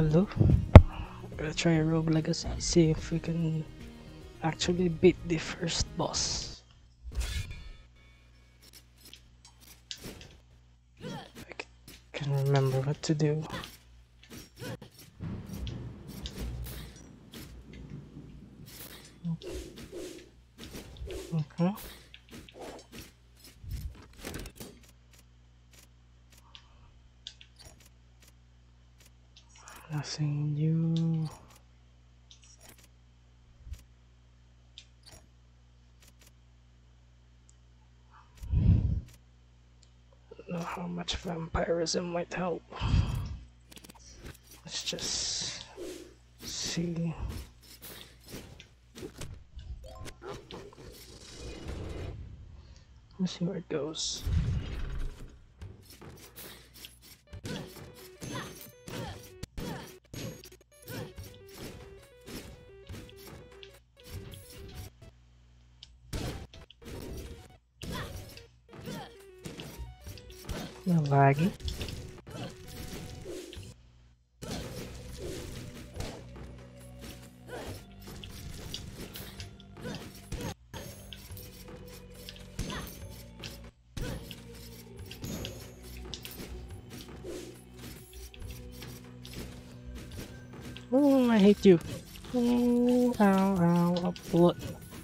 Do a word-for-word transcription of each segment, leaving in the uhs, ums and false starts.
Hello. Gonna try Rogue Legacy, see if we can actually beat the first boss. I c- can remember what to do. Okay. Nothing new. Know how much vampirism might help. Let's just see. Let's see where it goes. No laggy. Oh, I hate you. Oh, ow, ow, a bullet.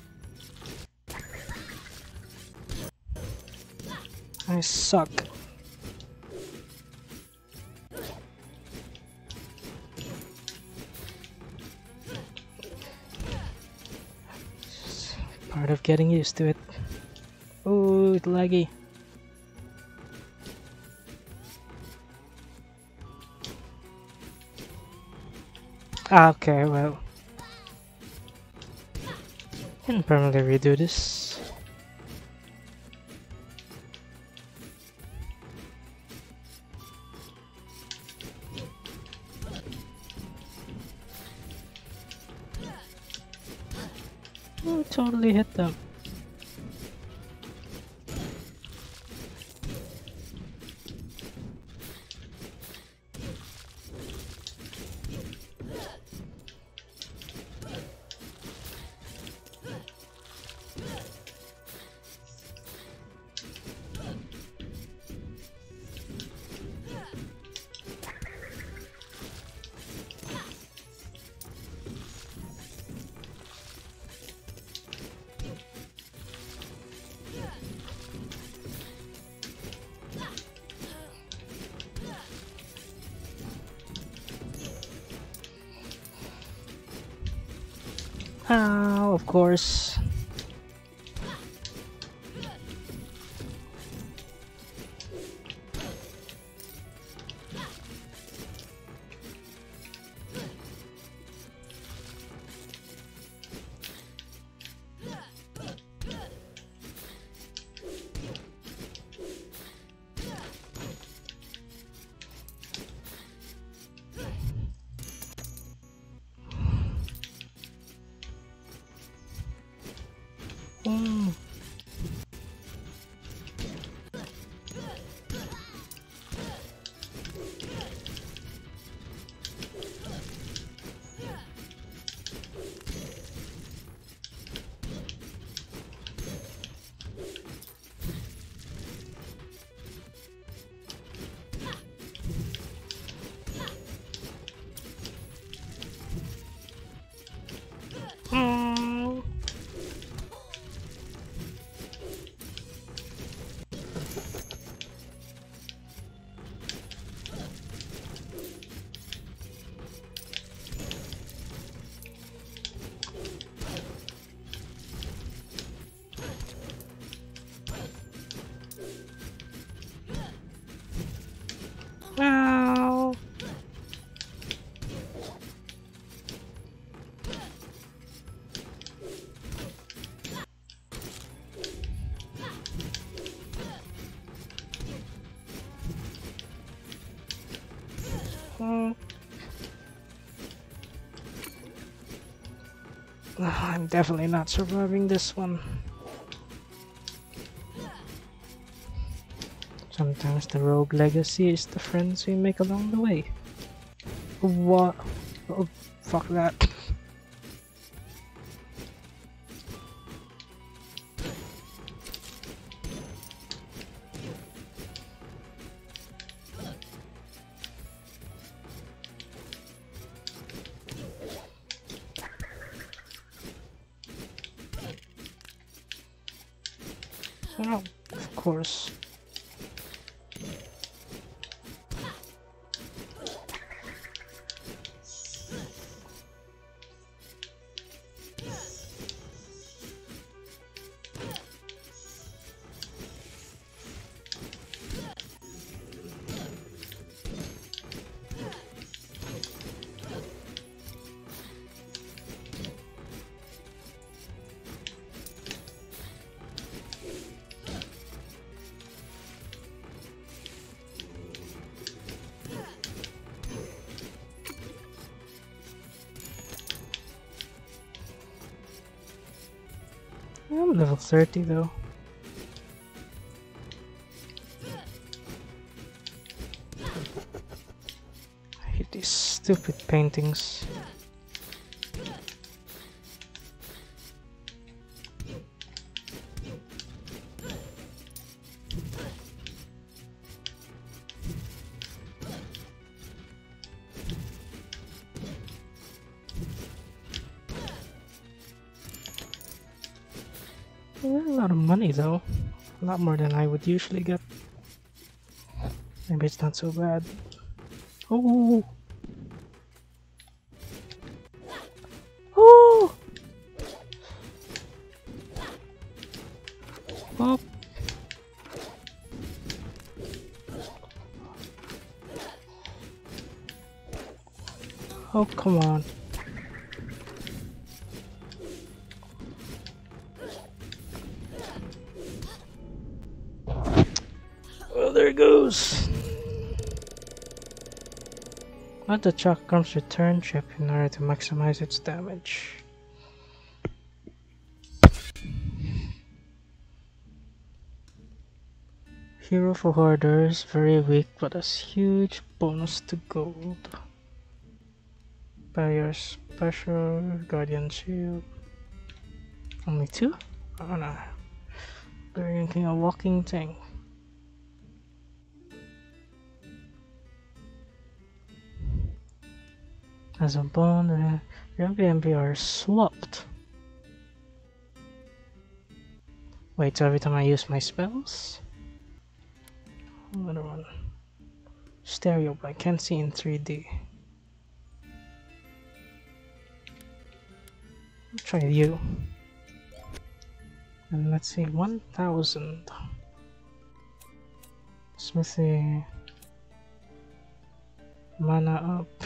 I suck. Part of getting used to it. Oh, it's laggy. Ah, okay, well. Can permanently redo this. Oh, totally hit them. Ow, of course. Mm. Mm. Ow. Mm. Ah, I'm definitely not surviving this one. Sometimes the rogue legacy is the friends we make along the way. What? Oh, fuck that. Oh, of course. I'm level thirty though. I hate these stupid paintings. Yeah, a lot of money though. A lot more than I would usually get. Maybe it's not so bad. Oh! Oh! Oh! Oh, come on. Oh, there it goes. Let the Chakrams return chip in order to maximize its damage. Hero for Hoarders, very weak but has huge bonus to gold. By your special Guardian Shield. Only two? Oh no. They're thinking a walking thing. As a bond, uh, your M V M P are swapped. Wait, so every time I use my spells? Another one. Stereo, but I can't see in three D. I'll try you. And let's see, one thousand. Smithy. Mana up.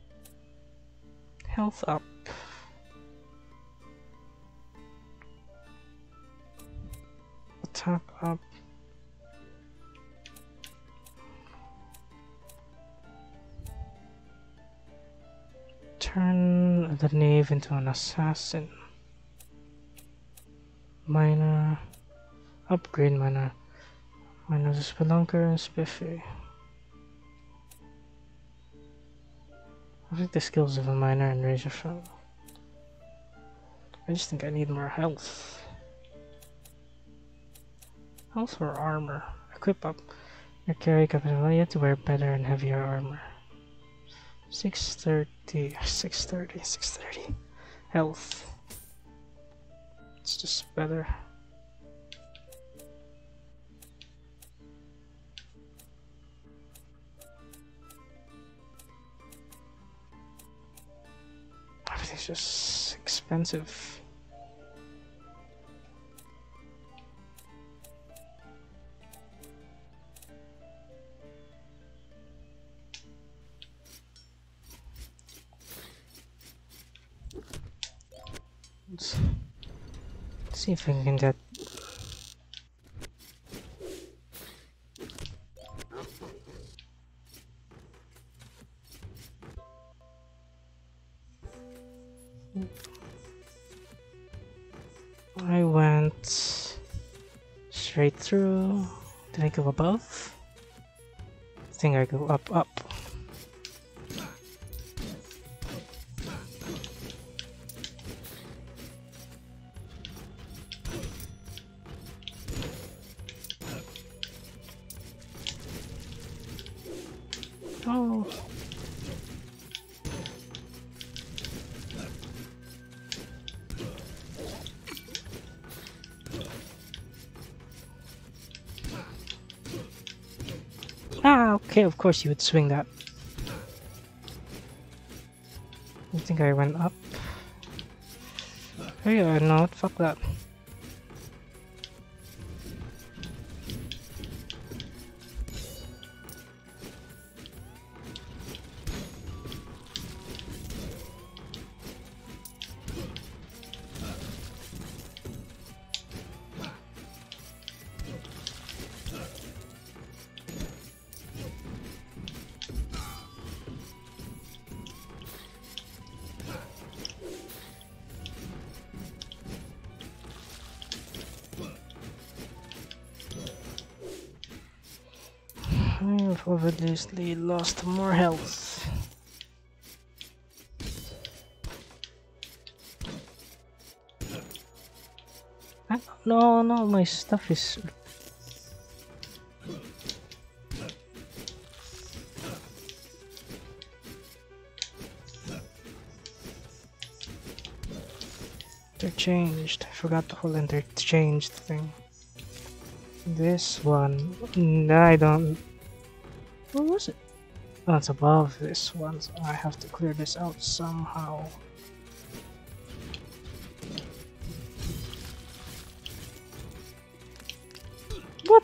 Health up. Attack up. Turn the knave into an assassin. Minor. Upgrade minor. Minor to Spelunker and Spiffy. I think the skills of a miner and razor shot. I just think I need more health. Health or armor. Equip up your carry capability. You have to wear better and heavier armor. six thirty, six thirty, six thirty. Health. It's just better. Everything's just expensive. Let's, let's see if I can get I went straight through. Did I go above? I think I go up, up. Oh. Ah, okay, of course you would swing that. I think I went up. Oh yeah, no, fuck that. I've obviously lost more health. Ah, no, no, my stuff is... They're changed. I forgot the whole interchanged thing. This one... No, I don't... Where was it? Oh, it's above this one, so I have to clear this out somehow. What?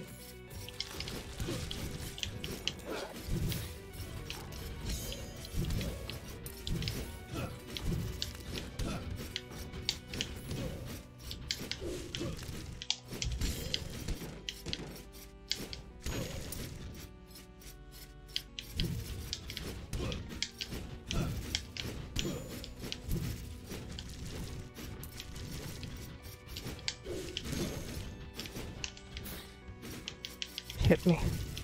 Hit me.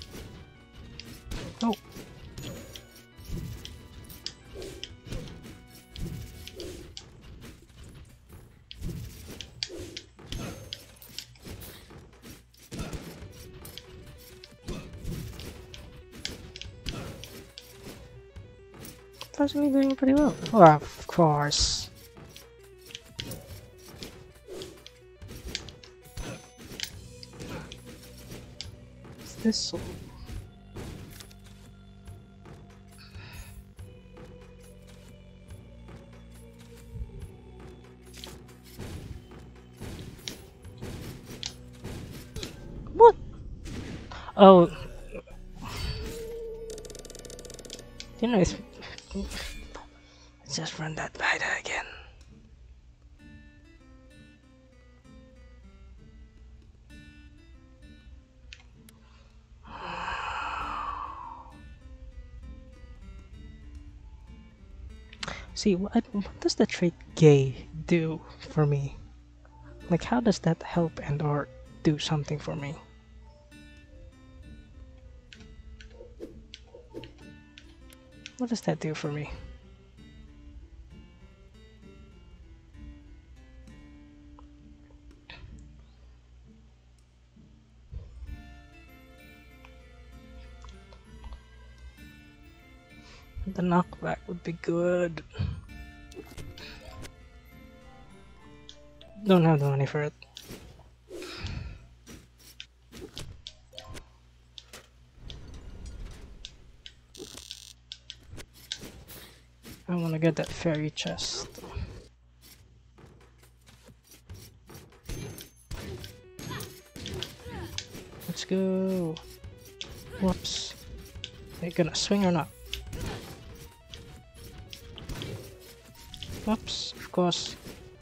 Oh. Actually doing pretty well. Oh, of course. What's this one? What? Oh. You know, it's... Let's just run that by there again. See, what, what does the trait gay do for me? Like, how does that help and or do something for me? What does that do for me? The knockback would be good. Don't have the money for it. I want to get that fairy chest. Let's go. Whoops. Are you gonna swing or not? Whoops, of course.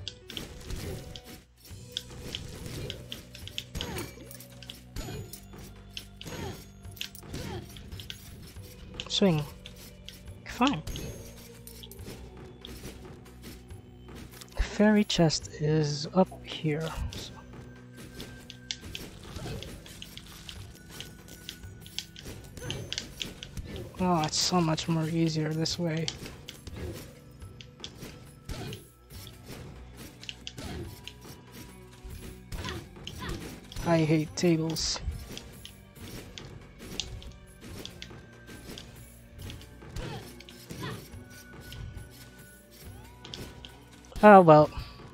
Swing. Fine. Fairy chest is up here. So. Oh, it's so much more easier this way. I hate tables. Oh well.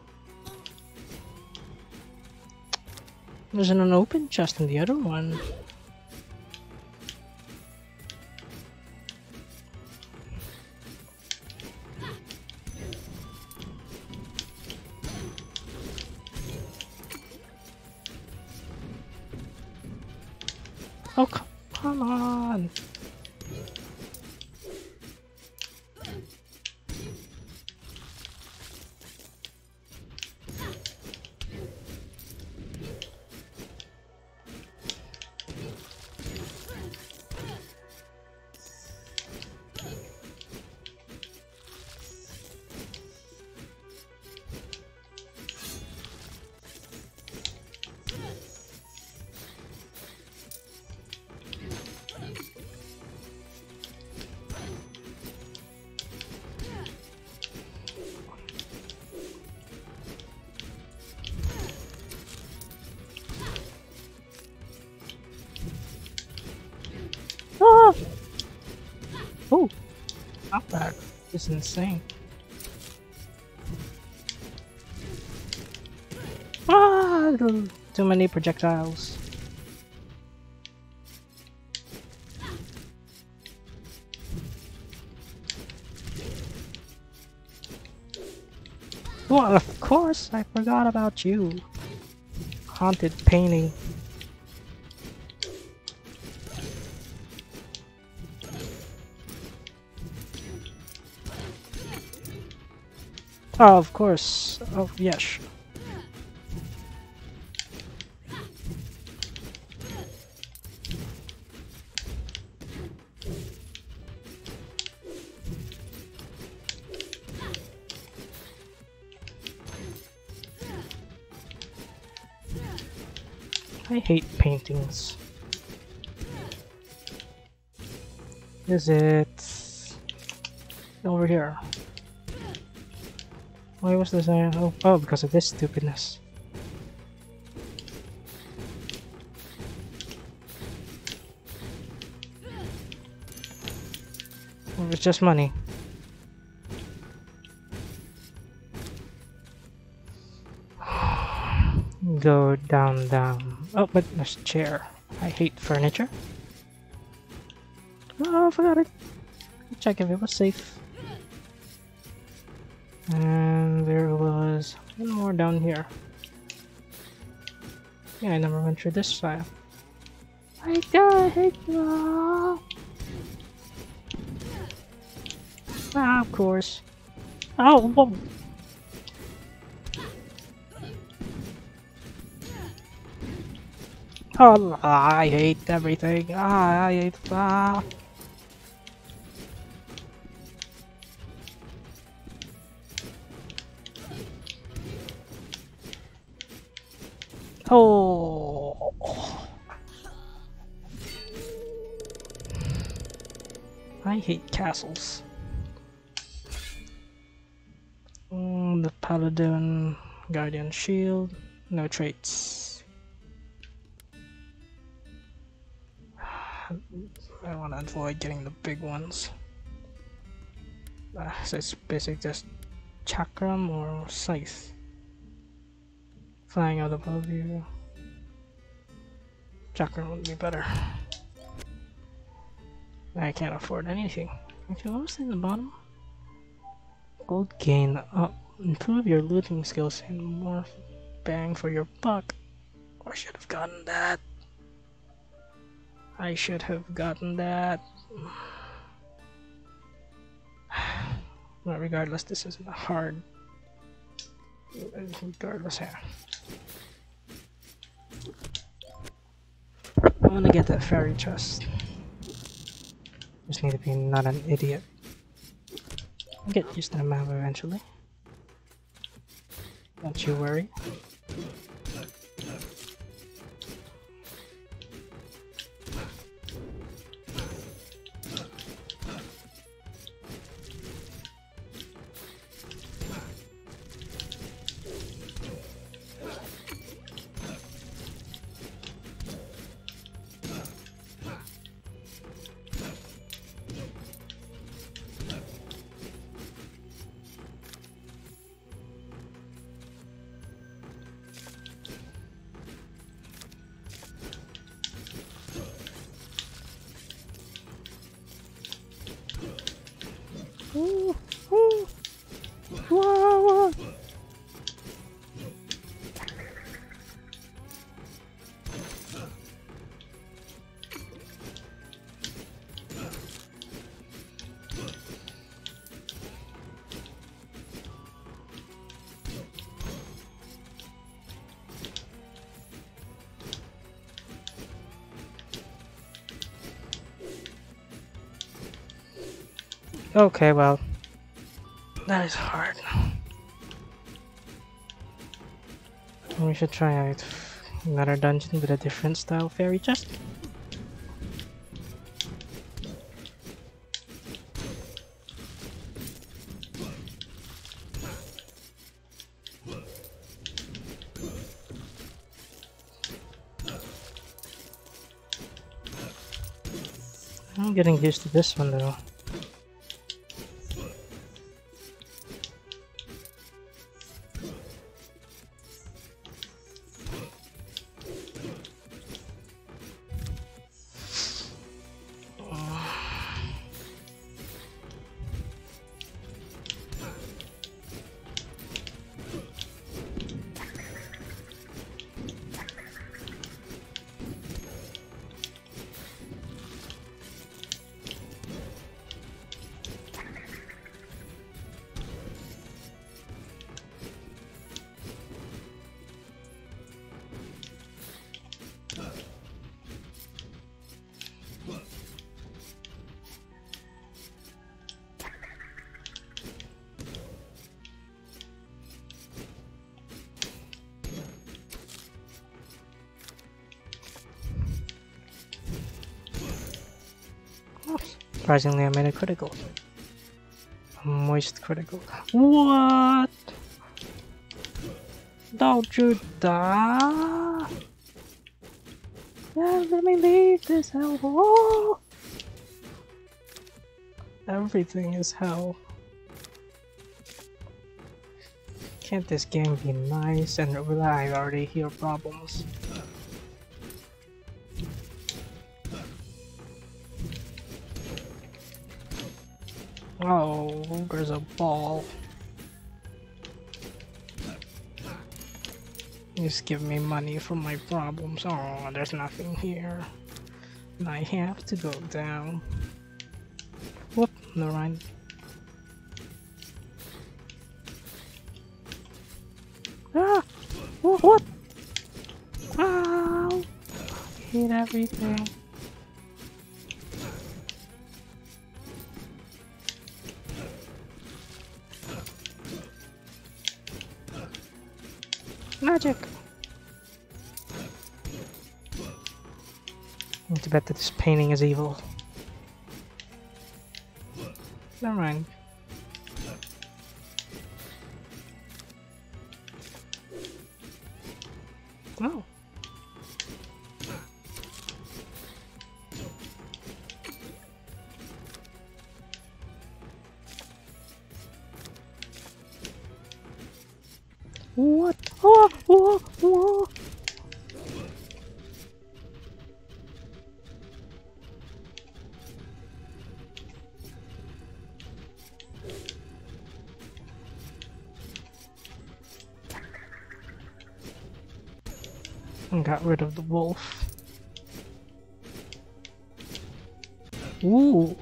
There's an open chest in the other one. Oh, come on! Ah! Oh, not bad. This is insane. Ah, too many projectiles. Well, of course, I forgot about you. Haunted painting. Oh, of course. Oh, yes. I hate paintings. Is it over here? Why was this? Uh, oh, oh, because of this stupidness. Or it's just money. Go down, down. Oh, but there's a chair. I hate furniture. Oh, I forgot it. Check if it was safe. And there was one more down here. Yeah, I never went through this side. I got hate you. Ah, of course. Oh, whoa. Oh, I hate everything. Ah, I hate. Ah. Oh. I hate castles. Mm, the Paladin, Guardian Shield, no traits. I want to avoid getting the big ones. Uh, so it's basically just Chakram or Scythe. Flying out above you. Chakram would be better. I can't afford anything. Actually, what was in the bottom? Gold gain up. Improve your looting skills and more bang for your buck. I should have gotten that. I should have gotten that. But regardless, this isn't hard. Regardless, yeah. I want to get that fairy chest. Just need to be not an idiot. I'll get used to the map eventually. Don't you worry. Ooh, ooh. Whoa, whoa. Okay, well, that is hard. We should try out another dungeon with a different style fairy chest. I'm getting used to this one though. Surprisingly, I made a critical. A moist critical. What? Don't you die? Yeah, let me leave this hell. Oh! Everything is hell. Can't this game be nice and I already hear problems? Oh, there's a ball. Just give me money for my problems. Oh, there's nothing here. And I have to go down. Whoop, never mind. Ah! What? What? Ow! I hate everything. Magic! I need to bet that this painting is evil. Never mind. Oh. What? Oh, oh, oh. And got rid of the wolf. Ooh.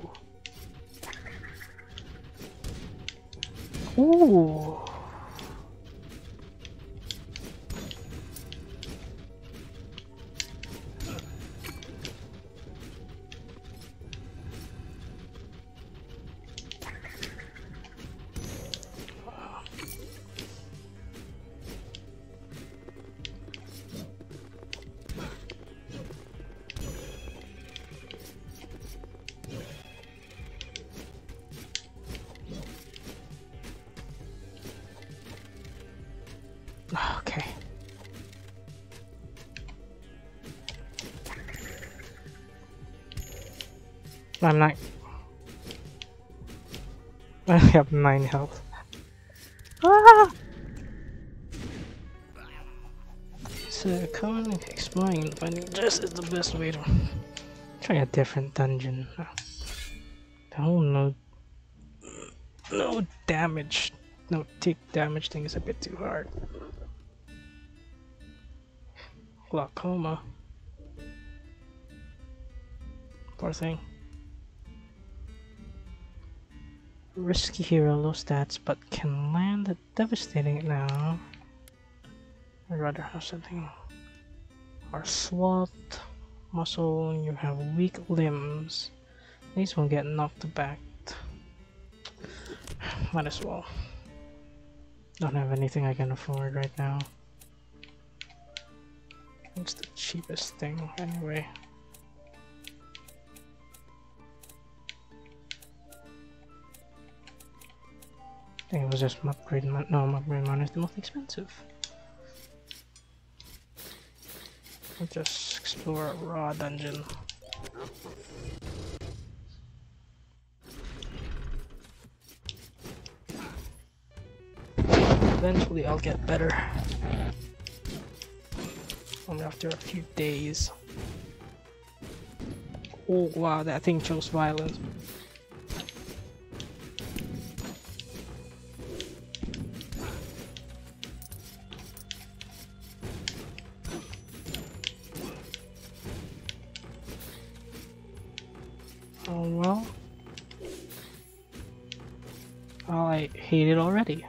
Ooh. Okay. I'm not. I have nine health. Ah! So, coming and exploring and finding this is the best way to try a different dungeon. I don't know. No damage. No tick damage thing is a bit too hard. Glaucoma. Poor thing. Risky hero, low stats, but can land a devastating now. I'd rather have something. Or SWAT, muscle, you have weak limbs. These won't get knocked back. Might as well. Don't have anything I can afford right now. It's the cheapest thing anyway. I think it was just upgrade man. No, upgrade man is the most expensive. I'll just explore a raw dungeon. Eventually I'll get better. Only after a few days. Oh wow, that thing chose violence. Oh well. Oh, I hate it already.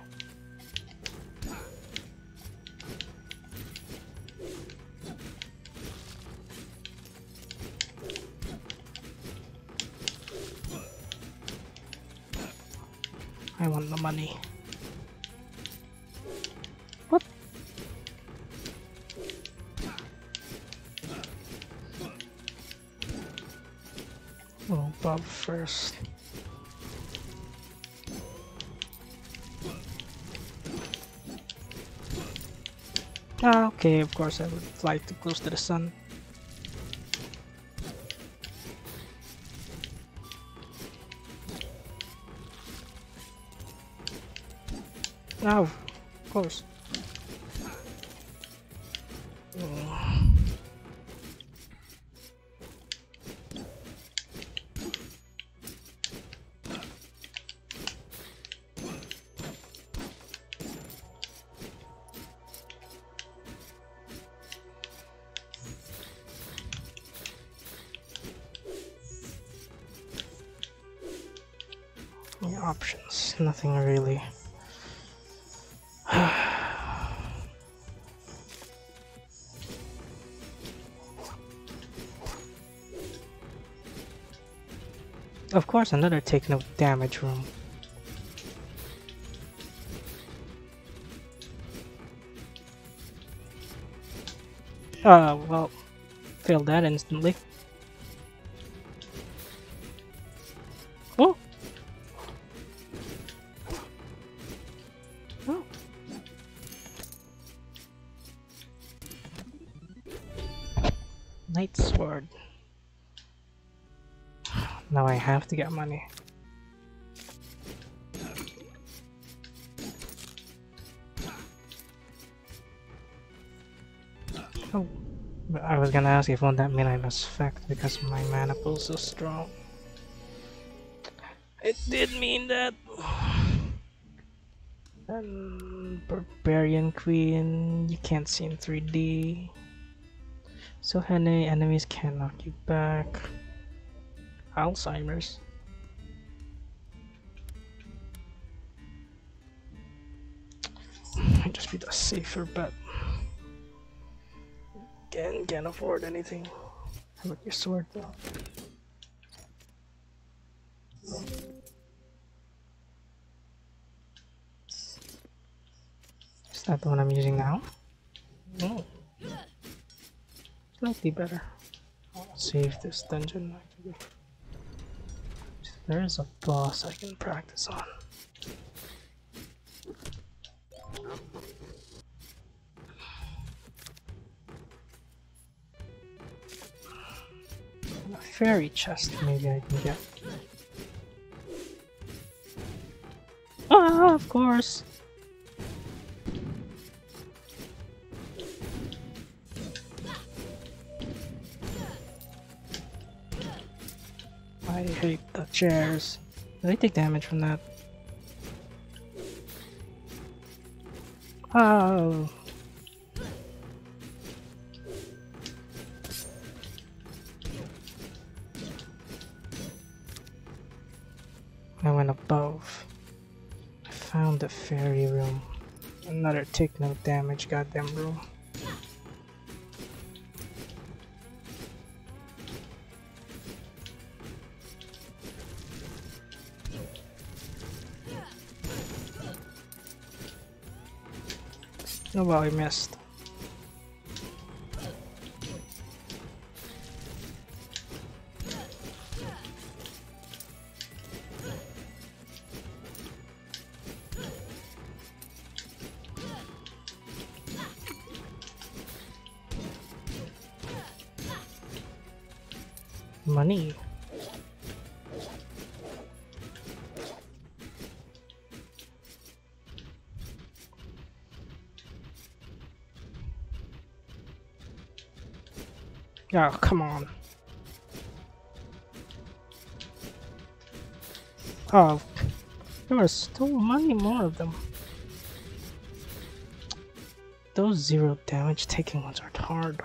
I want the money. What? Oh, Bob first. Ah, okay, of course I would fly too close to the sun. Oh, of course. Oh. Any options? Nothing really. Of course, another take no damage room. Uh, well, failed that instantly. Oh! Oh! Night Sword. Now I have to get money. Oh, but I was gonna ask if won't that mean I must fact because my mana pool is so strong. It did mean that. And Barbarian Queen, you can't see in three D. So many enemies can knock you back. Alzheimer's. Might just be the safer bet. Again, can't afford anything. How about your sword though? Is that the one I'm using now? No. Slightly better. I'll save this dungeon actually. There is a boss I can practice on. A fairy chest maybe I can get. Ah, of course! I hate the chairs. Do they take damage from that? Oh. I went above. I found the fairy room. Another take no damage goddamn room. Oh well, I missed. Money. Oh, come on. Oh, there are so many more of them. Those zero damage taking ones are hard.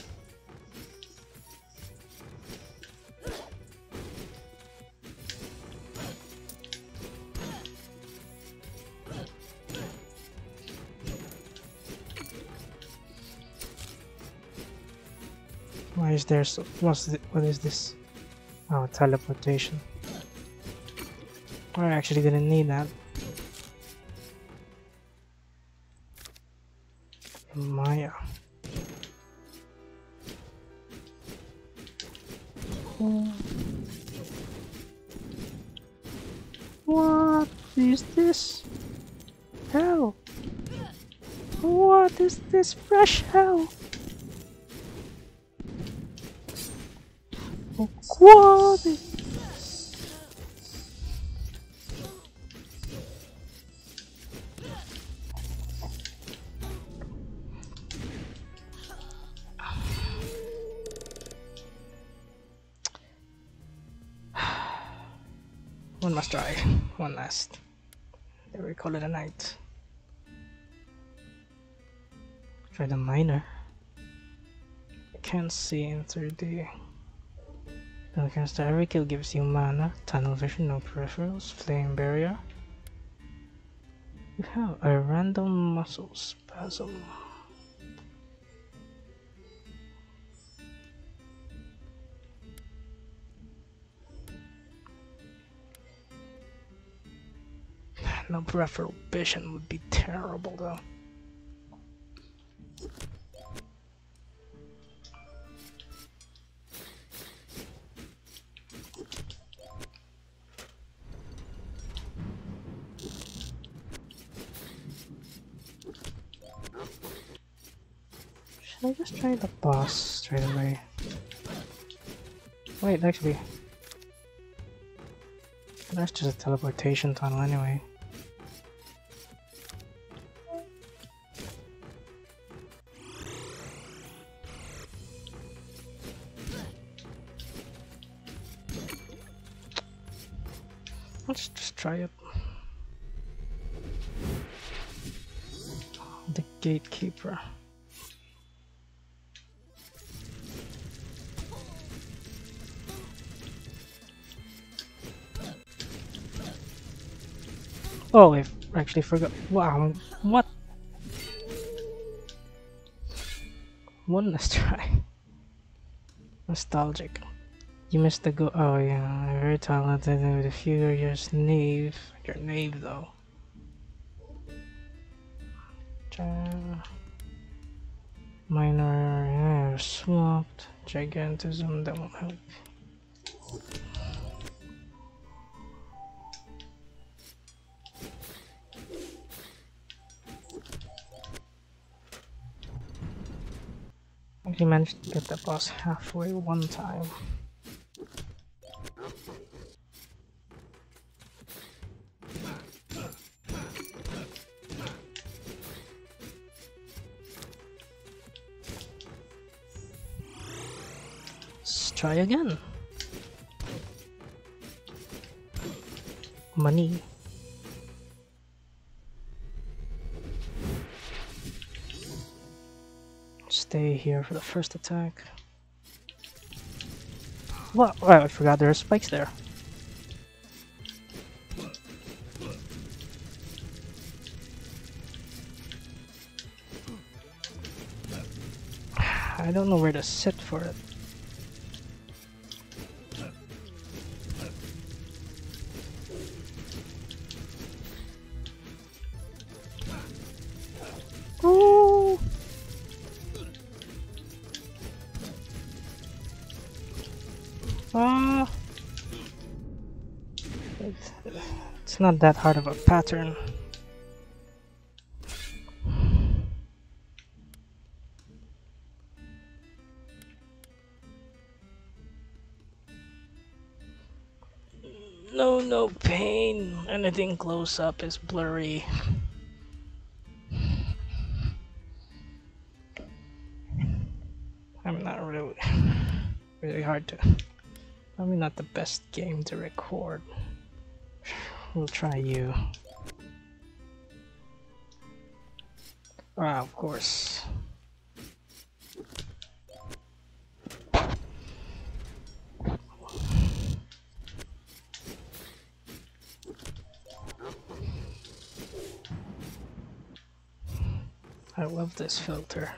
Why is there so what's the, what is this? Oh, teleportation. I actually didn't need that. Maya. Oh. What is this? Hell! What is this fresh hell? Oh, what? One must try. One last. There we call it a night. Try the miner. I can't see in three D. Against every kill gives you mana, tunnel vision, no peripherals, flame barrier. You have a random muscle spasm. No peripheral vision would be terrible though. Should I just try the boss straight away? Wait, actually, that's just a teleportation tunnel anyway. Let's just try it. The gatekeeper. Oh, I actually forgot. Wow, what? One last try. Nostalgic. You missed the go. Oh yeah, very talented with a few years knave. You're knave though. Uh, minor, yeah, swapped. Gigantism, that won't help. Actually managed to get the boss halfway one time. Let's try again. Money. stay here for the first attack. What? Oh, I forgot there are spikes there. I don't know where to sit for it. Ooh. Ah. It's not that hard of a pattern. No, no pain. Anything close up is blurry. I'm not really, really hard to. Probably not the best game to record. We'll try you. Ah, of course. I love this filter.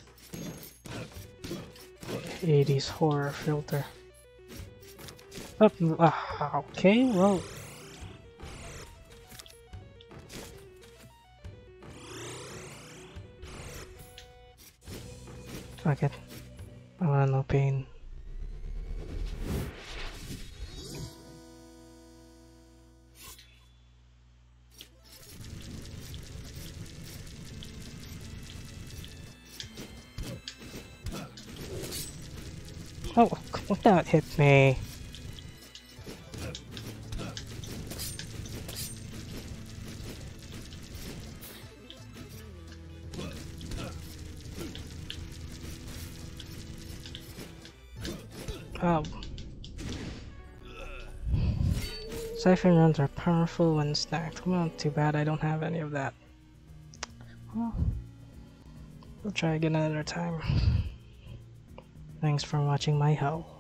eighties horror filter. Oh, uh, okay, well. Fuck it. I want no pain. Oh, that hit me. Oh. Siphon runs are powerful when stacked. Well, too bad I don't have any of that. Well, we'll try again another time. Thanks for watching my hell.